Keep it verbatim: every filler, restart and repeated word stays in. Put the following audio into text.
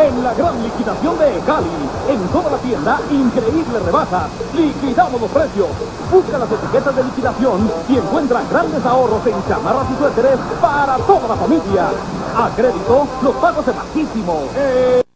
en la gran liquidación de Cali. En toda la tienda, increíble rebajas. Liquidamos los precios. Busca las etiquetas de liquidación y encuentra grandes ahorros en chamarras y suéteres para toda la familia. A crédito, los pagos de bajísimo. Eh...